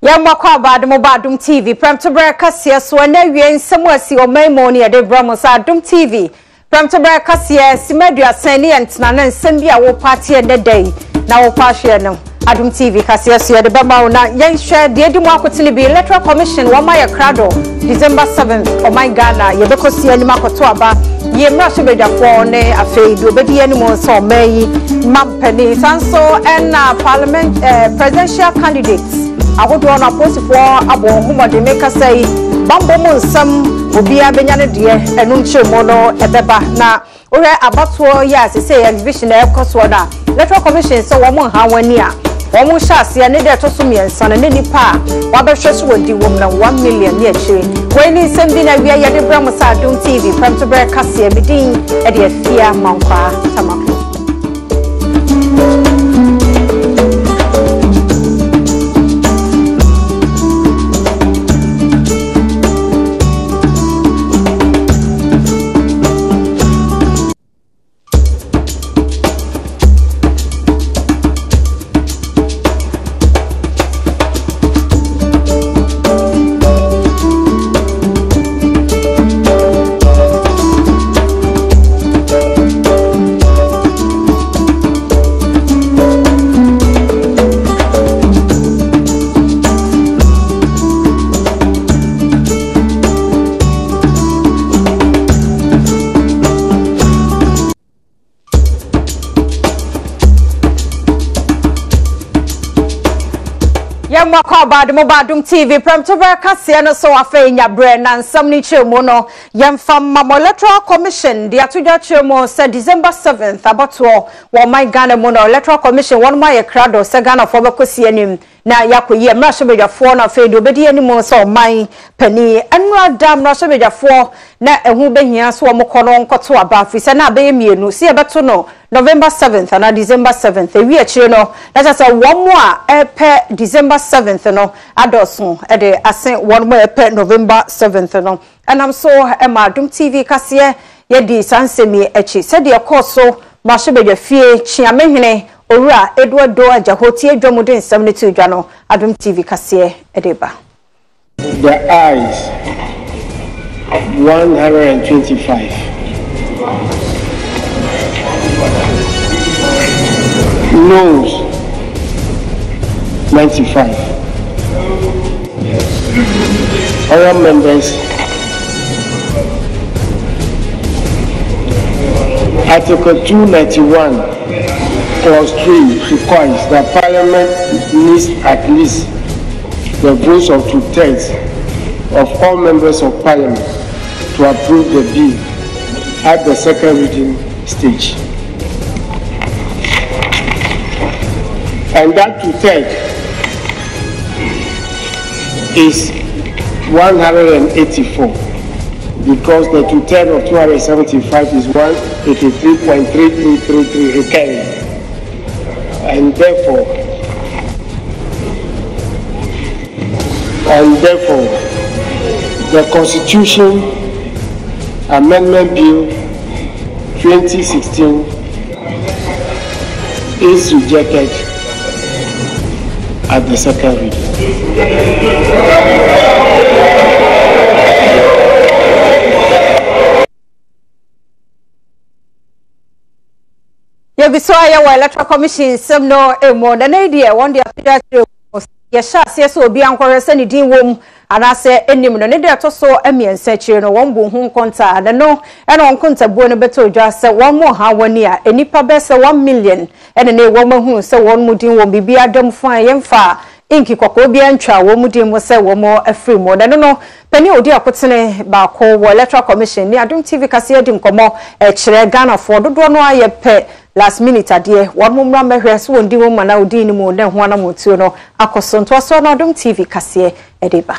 Yamwako Badum TV, Pramtobra Cassia, Swanevian, Samuasi or Maimoni at the Bramos Adum TV. Pramtobra Cassia, Simedia, Sani and Snanan, Sambia will party in the day. Now, Pashiano, Adum TV, Cassia, the Bamauna, Yan share the Edimako Tilibi Electoral Commission, Wamaya Crado, December 7th, or my Ghana, Yabokosi and Makotuaba, Yemrashabeja Fone, a fade, baby animals or May, Mampeni, Sanso, and Parliament presidential candidates. I would want to post for Abo Huma de make us say Bambo some will be a Benyana dear and Unche Mono Ebeba na or about 4 years say exhibition air Coswada. Electoral Commission so one how 1 year. One more shas ya need to sumi and son and any pa. Wabashos would do woman 1 million yet. When in Sembina via Yadi Bramosa Doom TV from to break Cassia Bedin at the Fia Monqua Tamako. Yamwako Badum TV, Pramtobra Cassia, so a fay in your brain and some niche mono. Yam from Electoral Commission, the Atuja Chemo said December 7th, about war my Ghana mono Electoral Commission, one my crowd or Sagana for Bacosianim. Na yako ye mrashabeja 4 na fedo bedi animo so my penny enra dam mrashabeja 4 na ehu behia so omokono nkoto aba fi se na be mienu se ebeto no November 7th na December 7th ewi akire no na just one more epe December 7th no adoso e de asen one more epe November 7th no and I'm so Adum TV kase ye di sansemi echi se de koso mrashabeja fie chiamehene Ora Edward Doa Jahoti Edwamudin 72 Jano Adum TV Kasie Edeba. The eyes 125. Nose 95. Other members Article 291 Clause 3 requires that Parliament needs at least the votes of 2/3 of all members of Parliament to approve the bill at the second reading stage. And that 2/3 is 184 because the 2/3 of 275 is 183.3333 recurring. And therefore, the Constitution Amendment Bill 2016 is rejected at the second reading. Yabiswaya wa Electoral Commission some no emo na idea one day after yesha so obi ankorese ni din wom anase enim no ne de to so emiensa chire no won bu hu konta na no e no konta bu no beto dwa se won mo ha woni a enipa be se 1 million ene ne won mahu se won mu din wom bibia adam fan yemfa inki kokko bia ntwa won mu din mo se won mo afri mo na no pani odi akotene ba ko wo Electoral Commission ni Adum TV kase adim komo chire Ghana for dodo no aye pe last minute adie one mumra mehwe so wondi wo mana odi ni mu na ho na motuo no akosonto so na Adum TV kase edeba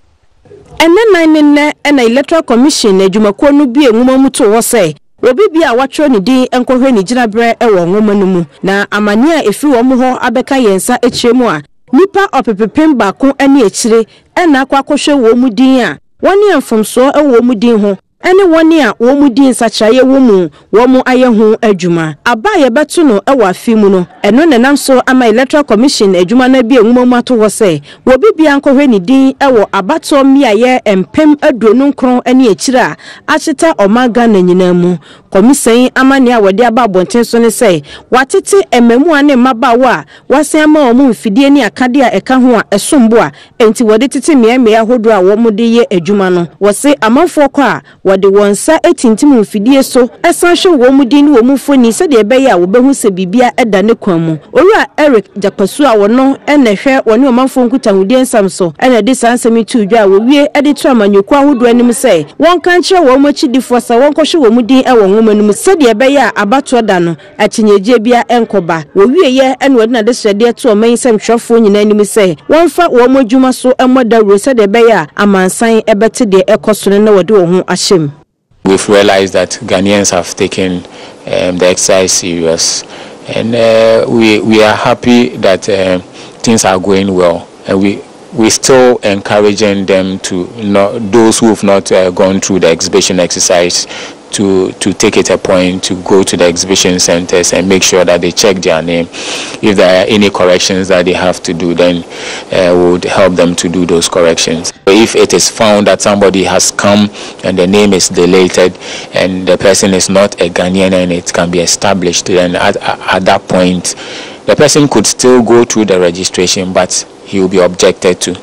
enne na Electoral Commission adwumakuo no bi enwuma muto wo se obi bia watro ni din enkohwe ni ginabre e wo nwoma no mu na amane a efi wo mu ho abeka yensa echiremu a nipa opepepem baako ani echire ena akwa akohwe wo mu din a woni amfomso e wo mu din ho ene woni a wo mu di nsachaye wo mu wo mu aye ho adwuma aba ye beto no e wa afimu no eno nenam so ama electoral commission adwuma na bi enwumamu ato ho se wo bibia nkohwe ni din e wo abato miaye empem aduonu nkron ene akira achita omaga na nyina mu commission amane a wode aba abonten so ne se watete emamu ane mabawa wasen ama omu mfidie ni akade a eka ho a esombo a enti wode tete miamia hodo a wo mu de ye adwuma no wo se amanfo kwa a wode wonsa etintim mfidie so esan hwe wo mu din wo mu foni se de ebe ya wo behu se bibia eda ne kwan mu owura Eric Japasu a wono ene hwe woni omanfo nkutahudie nsam so ene de sansemi tudwa wo wie ede to amanyoku ahodo anim se won kan kire wo mu chidifo sa won kohwe wo mu din e wo ngomanum se de ebe ya abato da no akinyeje bia enkoba wo wie ye ene wode na de sede to oman nsam hwefo nyina anim se won fa wo mu adwuma so emoda ro se de ebe ya amansan ebete de ekosone na wode wo ho ahyem. We've realized that Ghanaians have taken the exercise serious, and we are happy that things are going well, and we still encouraging them to those who have not gone through the exhibition exercise to take it a point to go to the exhibition centers and make sure that they check their name. If there are any corrections that they have to do, then we would help them to do those corrections. If it is found that somebody has come and the name is deleted and the person is not a Ghanaian and it can be established, then at that point the person could still go through the registration, but he will be objected to.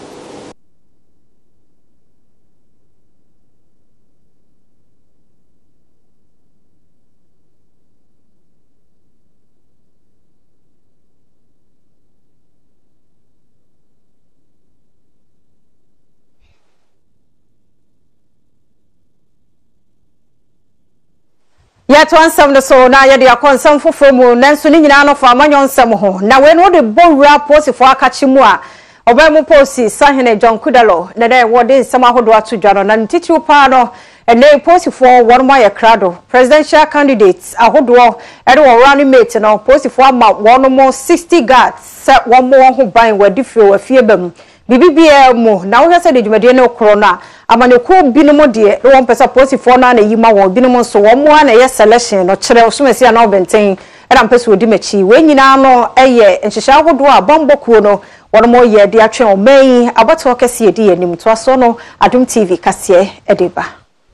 Yet one some the so na ye de akonsam fofo mu nanso ni nyina no fa amanyonsam ho na we no de bowura posi fo akachi mu a obamu posi sahene John Kudalo na de wode nsam ahodo atodwa no na ntiti pa no ene posi fo wonmo ye krado presidential candidates ahodo e de wo running mate no posi fo ama wonmo 60 guards se wonmo ho ban wadi wa fie bam bibibia mu na wo hwese de dwumade ne korona amaneko binom de won pesa posifo na yima won binom so won mo na ye selection no kire osumesi na obenten e na mpesa odi machi we nyina no eye nhihya hodo a bambokuo no won mo ye de atwe o mai abato kese edi anim to aso no Adum TV kase edeba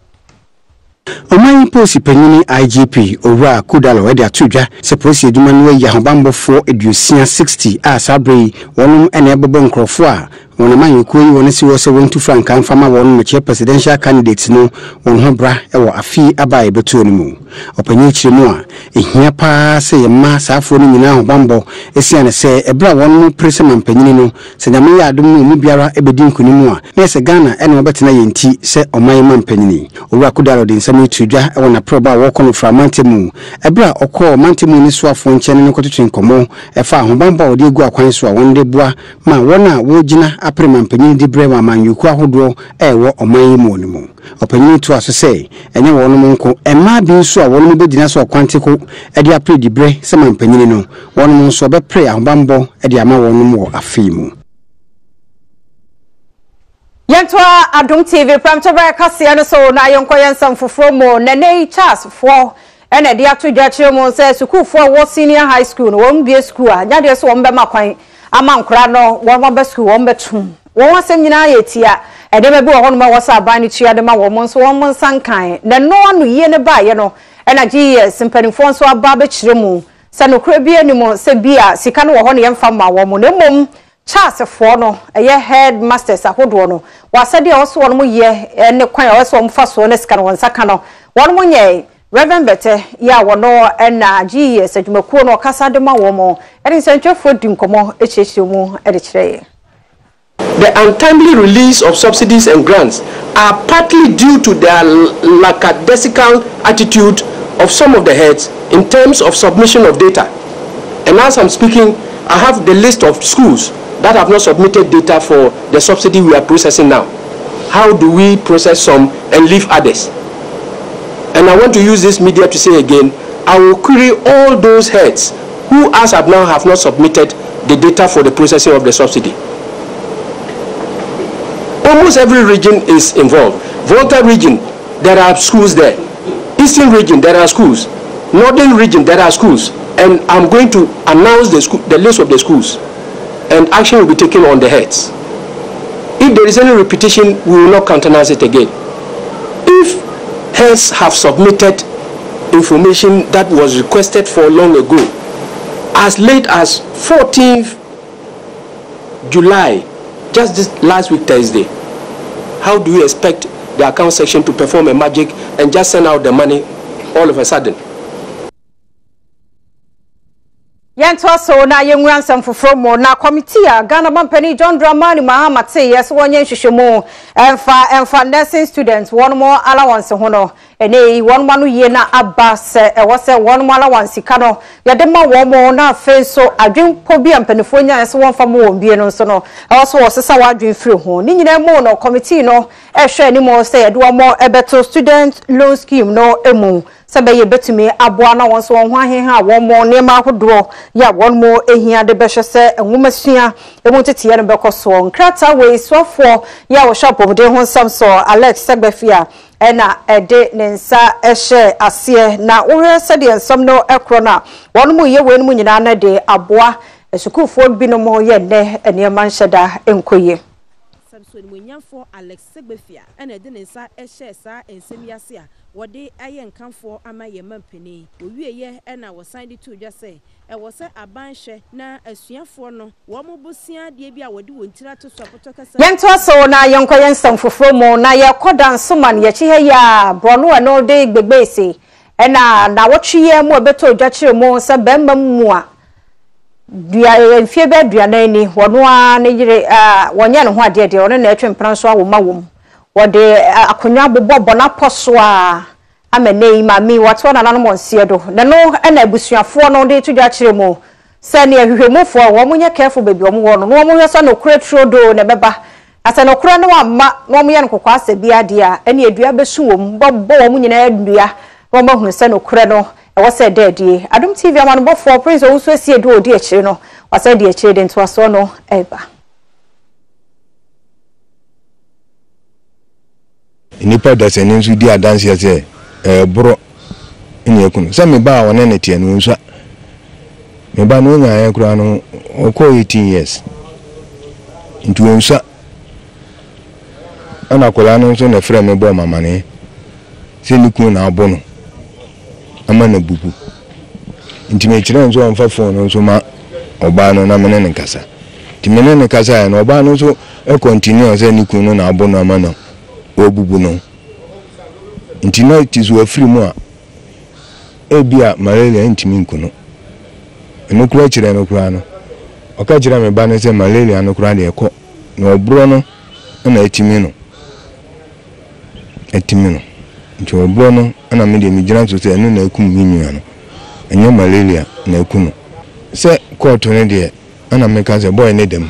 Oman posi penyini IGP Owura Kudalo ede atudwa se posi eduma no ya hobambofo edusia 60 a sabre wonum ene ebobo nkrofo a wonaman yokuo yi woni si wo se wontu franka mfama wonu meche presidential candidates no won ho bra e wo afi abaye betuo ni mu opanyi chiremu a ehia pa se yema saafo ni nyina hobambo esiane se ebra wonu presema mpanyini no se nyame ya adom no mu biara ebedi nkunimu a na se Ghana ene obetena yenti se oman ma mpanyini Owura Kudalo de nsam tudwa e wona proba wo kono framantemu ebra okọ mantemu ni so afo nkyene ne kototwe nkomo efa hobambo odi egu akwan so a wonde boa ma wona wo gina aprema mpanyini di brema amanyoku ahodo ewo oman mu onimu opanyini to aso se enye wono nko ema bi nso a wono bedina so kwanteko edi apre di bre se mpanyini no wono nso be pre ahobambo edi ama wono mu afimu. Yentwa Adum TV Pramtobra kase no so na yonko yensam foforo mo nene Charles fo ene de atodwa kire mo se sukufo wo senior high school no won bie school a nya de so won be makwan ama nkura no won be school won betum won asem nyina yetia ede be bi wo hono ma wo sa aban ni tua de ma wo mo so won mo sankan na no anu ye ne ba ye no ena GS mpanifo so aba be kire mo se no kura bi animo se bia sika no wo hono ye mfa ma wo mo ne mom Charles for no a headmasters ahodo no wasade also one mo ye ne kwan also mfa so ne sika no wonsaka no one mo nye Reverend Bete ya wono na GS adwumakuo no kasa de ma wo mo ene nsentwefo di nkomo echechire mu ede kire. The untimely release of subsidies and grants are partly due to their lackadaisical attitude of some of the heads in terms of submission of data. And as I'm speaking, I have the list of schools that have not submitted data for the subsidy we are processing now. How do we process some and leave others? And I want to use this media to say again, I will query all those heads who as of now have not submitted the data for the processing of the subsidy. Almost every region is involved. Volta region, there are schools there. Eastern region, there are schools. Northern region, there are schools. And I'm going to announce the list of the schools. And action will be taken on the heads. If there is any repetition, we will not countenance it again. If heads have submitted information that was requested for long ago, as late as 14th July, just this last week Thursday, how do you expect the account section to perform a magic and just send out the money all of a sudden? Yantoso na yenwan sam fofromo na committee a Ghana Mampani John Dramani Mahama say yes wonye hwehwemo emfa nursing students one more allowance hono ene one manu ye na aba se e wose one more allowance ka no yede ma wo mo na afen so adwenpo bi ampanifo nya se won fa mo won bie no so no e wose wo sesa wa adwen firi ho ni nyina mo no committee no e hwe ni mo say yede wo mo ebeto student loan scheme no emu sebe ye betumi aboa na won so won ho aheha won mo nema ahodo ya won mo ehia de behwe se enwomasua emu tete no bekoso nkrata we swafo ya wo shop of de ho samso Alex Segbefia ena ede nensa ehye ase na wo se de ensam no ekro na won mo ye we no nyina na de aboa esukufo bi no mo ye ne enema nhyeda enkoye Samson Munyamfo Alex Segbefia ena ede nensa ehye sa ensem yase a wode ayen kanfo ama ye mampeni owieye ena wosan de to dwa se e wo se abanhwe na asuafo no wo mo bosia de bi a wode wontira to so apoto kasa yento so na yenkoyen sam fofromo na ye kodan soman ye chihe ya brono no de gbegbese ena na wotwe mu obeto dwa kire mu se bemma mu a dua enfie be dua na ni wono a ne yire wonya ne ho ade de wono na atwempran so awoma wom wode akonwa bobbo na poso a amenei mami wato na nanom onsie do ne no na abusuafo no de tudwa kire mu se ne ahwehwemufo wo munye careful baby wo wo no wo munye so no kretro do ne beba asa no kura no amma no munye nkokwa asa bi ade a ene adua besu wom bobbo wo munye na adua wo mahunu se no kura no e wo se dadie Adom TV amanbo for prince wo so sie do odi akire no wasa de akire de nto aso no eba nipa da se nsu di adanse ya se bro ene ekunu se me ba wona ne tie no nsu me ba no nya ya kura no oko 18 years ntu nsu ana kola no nso na frɛ me bo mama ne se niku na abo no ama na bubu nti me kire nso on fa phone nso ma oba no na me ne nkasa ti me ne nkasa ya no oba no nso e continue se niku no na abo no ama no obubu no nti na tizu afiri mu a ebia malaria ntimi nkuno eno kura kire no kura no oka kire me ba ne se malaria no kura de ekọ na obro no na etimi no nti obro no na me de mi gira so se eno na ekum minua no enyo malaria na ekuno se court ne de na me ka se boy ne dem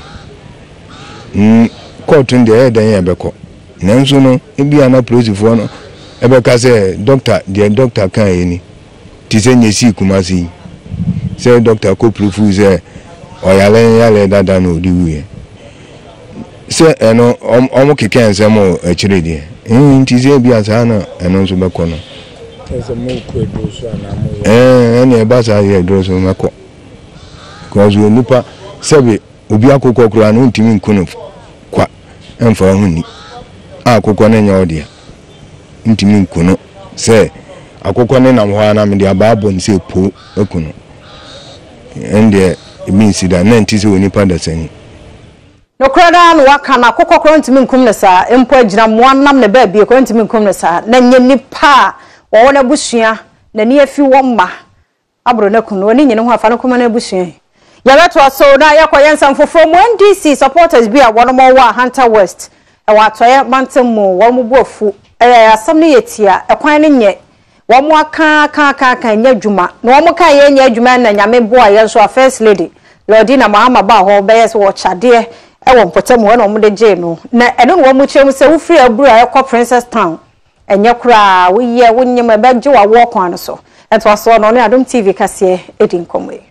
court ne de eden ya beko nanso no ebia na prosifo no ebe ka se doctor kan eni ti se nyesi kumasi se doctor ko proof se oyale dada no di wiye se eno omo keke ensemo akire die nti se bia sa na eno nso beko no se mo ko edoso ana mo ene ba sa ye edoso meko ko zo nipa sebe obi akokọ kura no ntimi nkuno kwa emfa huni akokọ ne nya odia ntimi nkuno se akokọ ne nam ho ana me dia baabo nse po ekuno ende means that na ntisi onipa da sani no krada no waka na akokọ kro ntimi nkum ne sa empo agyina mo nam ne ba bie kro ntimi nkum ne sa na nye nipa wo na busua na ni afi wo mma abro na kuno oni nyene ho afa no koma na busua yabeto so na yakoyensa mfoforo mu NDC supporters bi a wono mo wa Hunter West e wa toye mantemu wo mo bofu asam ne yetia ekwan ne nye wo mo aka nya dwuma na wo mo ka ye nya dwuma na nyame bo a ye so first lady Lordina Mahama ba ho be yes wo chade e wo mpotemu na wo mo de je no na eno no wo mo kyerem se wo free aburu a ekọ Princess Town enye kura wo ye wo nyem be gye wa wo kwan so ento aso no ne Adom TV kase edin komwe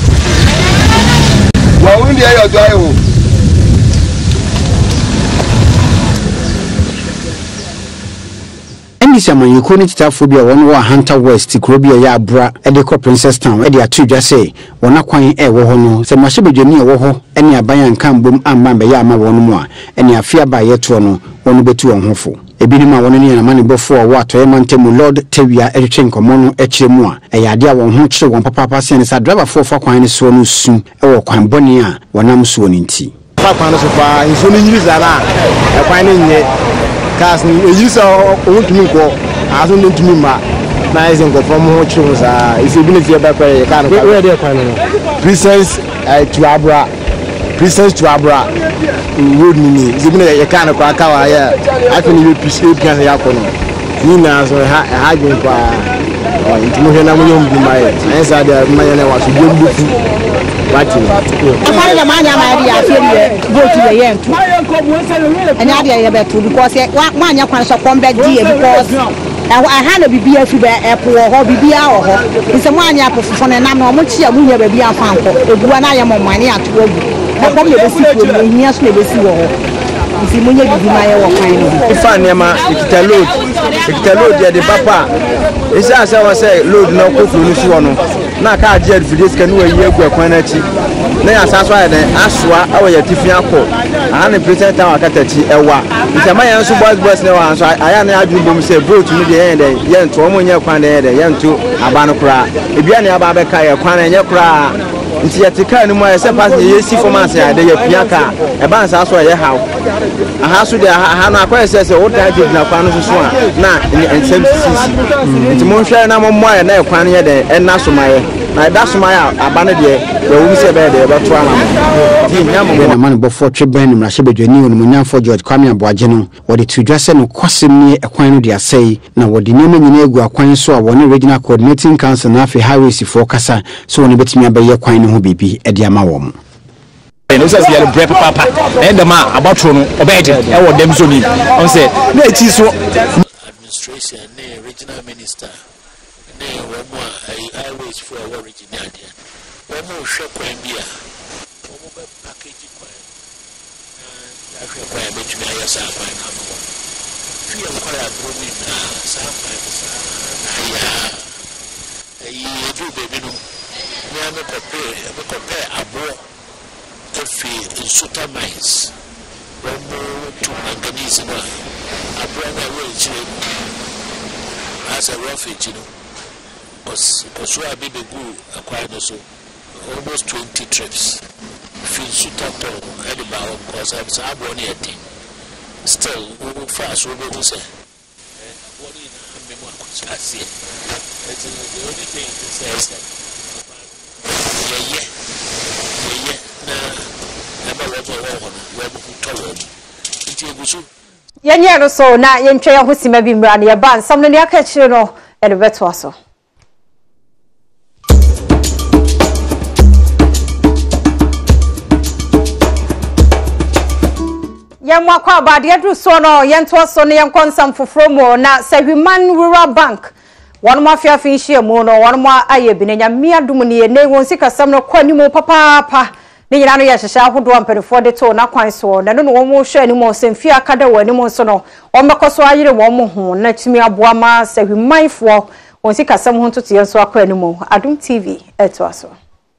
Wa wundi ayo do ayo police amanyeko ni titaphobia won wa Hunter West krobia ya abra e de Princess Town e de atudwa say wona kwan e wo ho no se mahebedwani e wo ho ene aban kan bom amba be ya ama won mu a ene afia ba yeto no won betu won hofo ebi ni ma won ni na mane bofo wa to e mantemu Lord Tewia e twe nkomo no e kire mu a e yade a won ho kire won papa se ne sa driver fo fa kwan ne so no su e wo kwan boni a wonam so ni nti fa kwan no so fa nso ni nyiri zara e kwan ne nye cars ni eyi so o ntumi ko aso no ntumi ma na is ngo from ho kire mu sa isi bi ne fie ba kwa e ka no we dey kwan no Princess to Abra road ni isi bi ne e ka no kwa ka wa ya afini be pisi kan ya ko no ni na so ha jun kwa ntumi he na mo yom bi mai ensa de mai na wa so bi bufu bati afare da manya ma ya afiri vote ye yentu anya dia ye betu because manya kwan so kombe die because I had a bibia fi be airport ho bibia ho nse mo anya apofo ne nam no mo chia mo nya ba bia fa anko egua na ye mo mane ato agu na kom ye besi ko no hia so na besi wo ho nsi mo nya bibi ma ye wo kwan no ifa ne ma ikita load ye de papa isi asa wa say load na ko furu si wo no na ka age videos kan we ye egu kwan na chi na ya saso ya den asoa awo ya tifi akọ ana president town akatachi ewa ntama ya nso boys na wa nso aya na adu bom say boat mu de ye nto mo nya kwan de ye nto abano kra ebia ne aba be ka ye kwan nya kra nti ya tika ni mo ya se pass ye si format ya de ye piaka e ba nsa so ye hawo aha so de aha no akwa se o da de na kwan no so a na nsem sisi nti mo hwa na mo ya na kwan ye de enna so maye na da so maye abane de ye wo se be de be to ama di nyamo na man bofo tweben na hyebedwani onu munyamfo George Kwame Aboagye no wode tudwa se no kwasem ni ekwan no de asai na wode nyama nyina egu akwan so a woni regional coordinating council na afi highways for kasa so woni betimi abaye kwan no ho bibi e de ama wo mu no say yellow bread papa and the man about to no obede e wo dem zoni on say na eti so administration na regional minister na wo mo highways for our regional dia wo mo hwe kwan bia wo mo be package kwan na hwe kwan be tumi aye sa kwan na mo fi en kwan abro mi na sa kwan sa na ya edu be no me am prepare abo fi insuta mines romo to manganese no abrana we chire as a refugee no oso abibegu akwai no so almost 20 trips fi insuta to ediba cause I'm so abone eti still we fast we go say what in me mo akwasi it's the only thing is that yeah Yanyero so na yentwe ya hosima bi mra ne ba nsam ne aka kire no e de beto aso yamwa kwa abade adu so no yento so ne yankonsam foforo mo na Sahwiman Rural Bank one more fair fish mo no one more aye bi ne nyame adum ne ne won sikasam no kwani mo papa ni nyina no ya hyehya ahodo amperefo de to na kwan so na no wo mo hwe ani mo semfi akada wani mo so no o mekoso ayire wo mo ho na timi aboa ma Sahwimanfo won sikasam ho ntoto yenso akwani mo Adum TV eto aso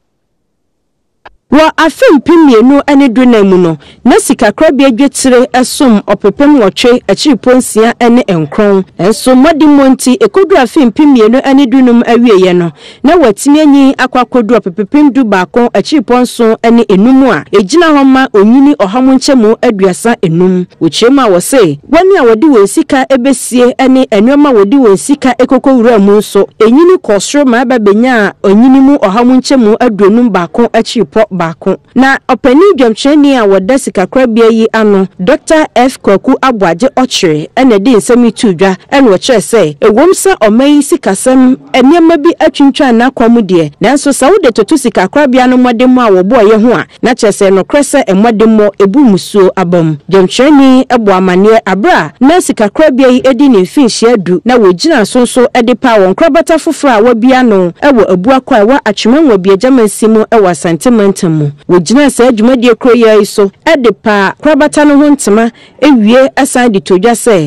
wa afem pimienu ane dunamu no na sikakra bia dwetire esom opepem wotwe achiponsia ane enkron enso modimonti ekodu afem pimienu ane dunum awieye no na watimi anyi akwakodu opepem du baako achiponso ane enumu a ejina homa onyini ohamunchemu aduasa enum wochema wo se wani a wodi wonsika ebesie ane enwema wodi wonsika ekokowura mu so enyini kosro ma babenya onyini mu ohamunchemu aduonum baako achipo bako na opani dwamcheni a woda sikakra bia yi ano Dr. F Kwaku Aboagye ochire ene di nsemi tudwa ene wo kire se ewomsa omayi sikasem eniema bi atwintwa na kwamu de nanso sawode totu sikakra bia no modemo a wobo ye ho a na chese no krese emodemo ebu musuo abam dwamcheni ebo amane abra na sikakra bia yi edi ne finhia du na wogina sonso ede pa won krabata foforo a wabia no ewo abu akwa wa atwemanwa bia jamansimu ewo sentimentum wogina sa adwumadie kroya iso ede pa krabata no ho ntema ewie asan de todwa se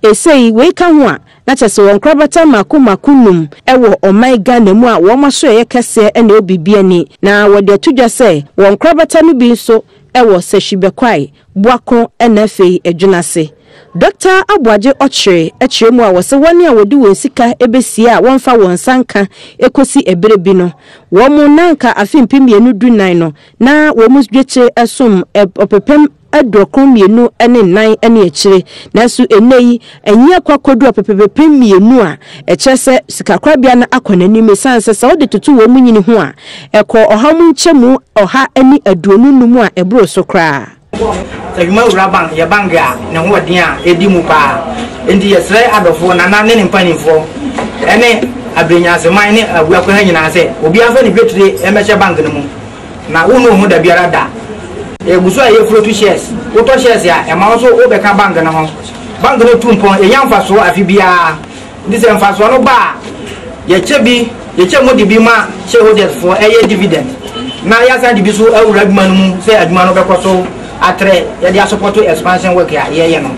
esei we ka ho a na chese won krabata makunum ewo oman Ghana mu a wo maso ye kese ene obibia ni na wo de tudwa se won krabata no bi nso ewo sehyibekwai buako enafei adwunase Dr. Abuaje Ochre echiremu a wose wani a wodi wonsika ebesie a wonfa wonsanka ekosi eberebi no wo mu nanka afimpim yenu dunan no na wo mu dweche esom opepem adokon mienu ene nan ene echire naso eneyi enye kwakodu opepepem mienu a echese sikakrabia na akonanim sanse se wode tutu wo mu nyini ho a eko ohamu nchemu oha ene aduonu numu a ebro so kra Segma uraban ya banga na hodia edimu pa endi yesre adofo na ne mpanifo ene abrenya seman ne abuakwa ha nyina se obi afa ne betire emeche bank no mu na wonu hu da biara da eguso aye flow shares auto shares ya e ma so obeka bank na ho bank no tumpon e yamfa so afi bia dise mfa so no ba ye chebi ye chemo di bi ma shareholders for eye dividend na ya san di bi so awura bi manum se aduma no bekoso atre ya dia support expansion work ya ye no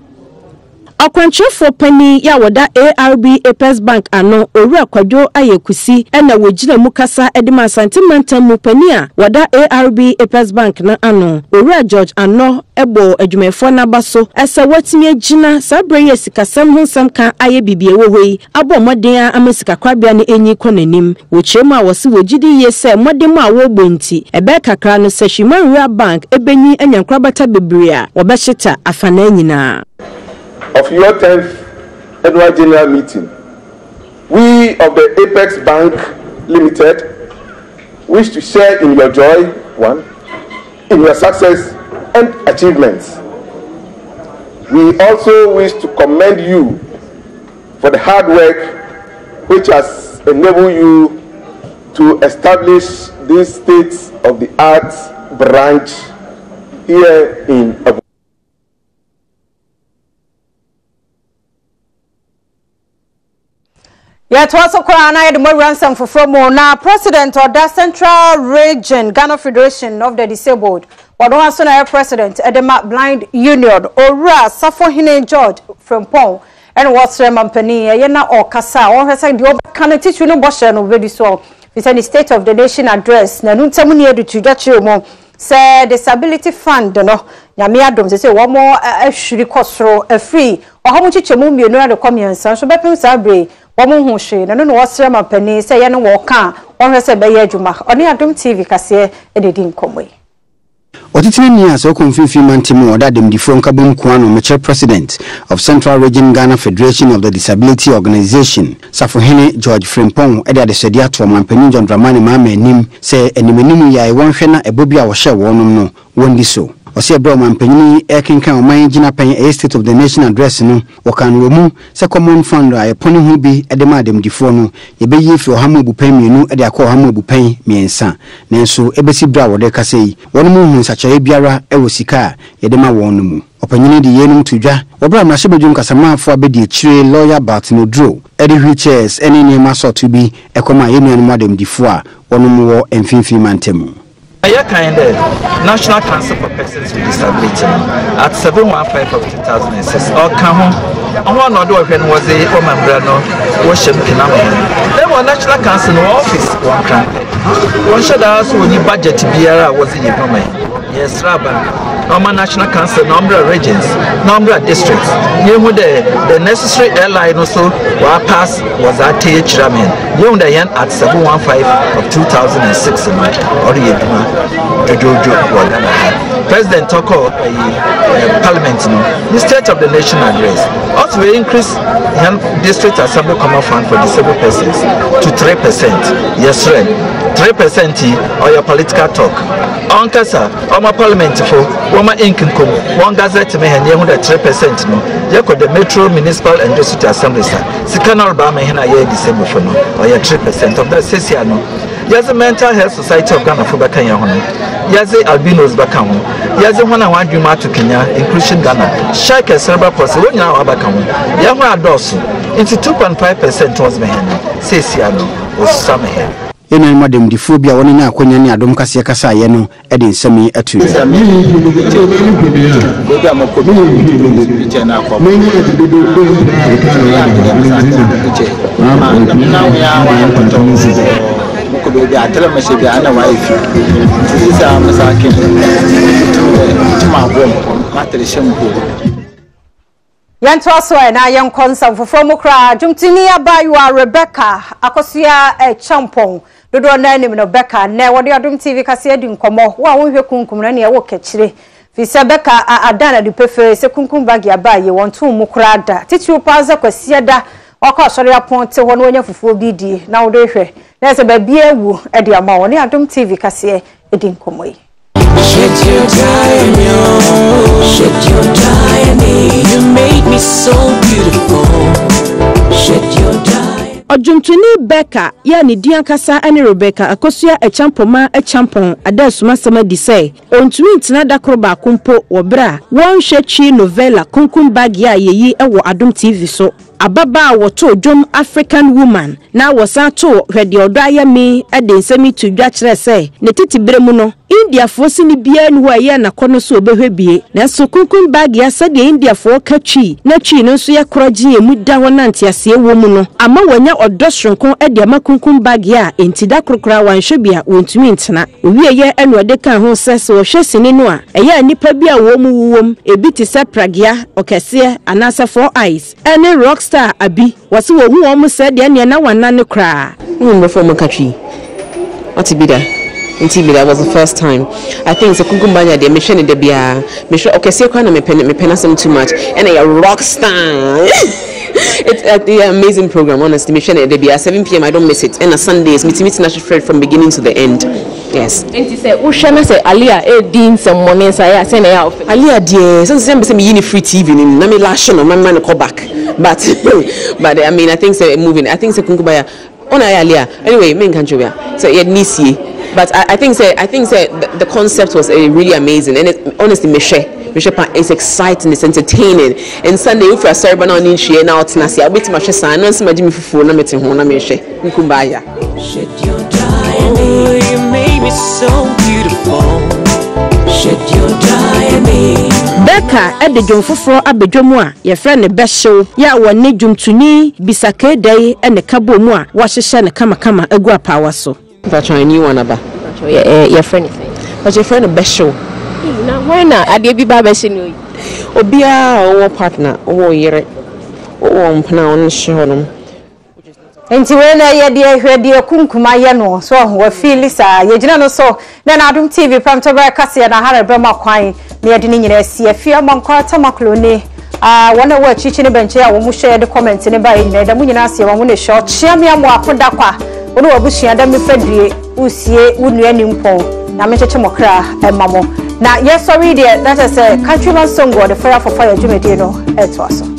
Akwanchefo pani ya wada ARB Apex Bank ano owura kwadwo ayekusi ena wogina mu kasa edema santimental mu pani a wada ARB Apex Bank na ano owura George ano ebo adwumefo na baso esa watimi agina sabreye sikasam honsam kan aye bibie wo hoi abo moden a amasika kwabia ne enyi konanim wochemu a wose wogidi yese modem a wo bonti ebe kakra no Sehyimanwura Bank ebenyi anyankrabata bebria wobeheta afana nyina of your 10th annual general meeting, we of the Apex Bank Limited wish to share in your joy, one, in your success and achievements. We also wish to commend you for the hard work which has enabled you to establish this state-of-the-art branch here in Abuja. Yet was a corona the more ransom for now president of the Central Region Ghana Federation of the Disabled or the president Edema Blind Union or Safo Hine George from Pong and what's Remampani Yena or Kasa or her side the can teach you no boshan already so it's any State of the Nation address Nanun Tamuni to Jachumo say disability fund no Yamia Dom say one more should cost a free or how much chemu you know the communion so bepping sabre Omo hushe na no wasra mapani se ye no wo ka on hwese be ye adwuma oni Adom TV kase ededi nkomwe Otitini ni aso konfifi mantimo oda demdifo nkabom kwano meche president of Central Region Ghana Federation of the Disability Organization Safohene George Frimpong ede adesedi ato mampani John Dramani Mama enim se enimenimu ya ewonhwe na ebobi a wo hye wonom no wondi so Ose bro mampanyini ekenkan oman gina pen a State of the Nation address no wakan wo mu se common fund a yepone hu bi edema ademdifo no yebeyi fi ohamu bupen mienu ede akọ ohamu bupen miensa nenso ebesi bra wode kase yi wono mu hu sachaye biara ewo sika yedema wono mu opanyini di yenum tudwa obra ma shebedum kasama afo abedi chire lawyer Bartino Dro ede wheelchairs ene ni ma so to bi ekoma yenu anu ademdifo a wono mu wo emfinfi mantemu National Council for Persons with Disability at 715 of 2006. Or Kaho, and one other when was a woman brano, worship Kinamo. Then one National Council office, one camp. One should ask when you budget to be was in your woman. Yes, Rabba. Normal National Council, number of regions, number of districts. You know the necessary airline also pass was at TH Ramen. You know the end at 715 of 2006 or President Toko Parliament the State of the Nation address. Also we increase district assembly common fund for disabled persons to 3%. Yes, right. 3% or your political talk. On Kasa, on my parliament for Roma income, one gazette may have 3% no. You could the Metro Municipal and District Assembly, Sikanor Bama Hena ye disabled for no, or your 3% of that Sessiano. Yes, the Mental Health Society of Ghana for Bakanya. Yes, the albinos Bakam. Yes, the one I want you to Kenya, inclusion Ghana. Shake a cerebral palsy when you are Bakam. Yama Dosu into 2.5% was Mahana, Sessiano, or Samahan. ena madam di phobia woni na akonya ne adom kase kasa ye no e de nsami atu Yanto aso na yankonsa fofo mukra jumtini abaywa Rebecca akosia champon dodo na anim no Becca na wode adum TV kase adi nkomo wa wonhwe kunkum na ne wo kechire fi se Becca adana di prefer se kunkum bag ya baye wonto mukra da titi upaza kwasia da wakọ sori aponte ho no nya fufuo bidi na wode hwe na se ba bia ewu e de ama woni adum TV kase edi nkomo yi. Shed your dye, you made me so beautiful. Shed your dye. Ojumtuni Becca ya ni diankasa ani Rebecca akosua echampoma echampon adasuma sama di say ontumi ntina dakro ba kumpo wo bra won hwechi novella kunkum bag ya yeyi ewo Adom TV so ababa woto dwom African woman na wosato hwede odoaya mi ede nsemi to dwa kire say ne titi bremu no India fo sini bia ni wa ye na kono so obehwe bie na so kunkum bag ya sade India fo kachi na chi no so ye kroji emu da wonante ase wo mu no ama wanya odosronkon ede makunkum bag ya entida krokra wanhwe bia wontumi ntena owie ye enu ade kan ho sese wo hwe sini no a eya nipa bia wo mu wuwom ebi ti se pragia okese anase for eyes ene rockstar abi wase wo hu wo mu se de ne na wanane kra before makachi what be there Indeed, that was the first time. I think it's a kunkumbanya de mission de bia. Mission okay, see kind of me pen some too much. And a rock star. It's the amazing program, honestly. Mission de bia 7 p.m. I don't miss it. And a Sundays, meeting National Fred from beginning to the end. Yes. And he said, "Ushana say Aliyah din some money say send her out." Aliyah dear, so say me free TV ni na me last show my man call back. But I mean I think say moving. I think say kunkumbaya ona Aliyah. Anyway, me can't show so it nisi. But I think the concept was really amazing, and it, honestly, Michelle is exciting, it's entertaining. And Sunday, if you're sorry, but now need she now it's nasty. I'll be to my chest. I know some of Jimmy for na meeting home na Michelle. Nkumbaya. Shed your dye, oh, you made me so beautiful. Shed your dye, Becca at the John Fufro Abedjomwa, your friend the best show, ya one nejum tuni, bisake day, and the cabo moi, wash a shana kama a gua power so. But I knew one about your friend. But your friend a best show. Now, why not? I did be babashing. Obia or partner or year or pound show. Enti wena ye de hwede kunkuma ye no so ho feel sa ye gina no so na Adom TV pramtoba kase na hare brama kwan na ye de ni nyina si afia mankwa tamaklo ne wona wa chichi ne benche a wo mu share de comment ne ba nyina da mu nyina se wo ne short chia me amu akoda kwa wo no abusua da me fadue usie wunua ni mpon na me cheche mokra emamo na yes sorry there that is a countryman song God the fire for fire jumedi no eto aso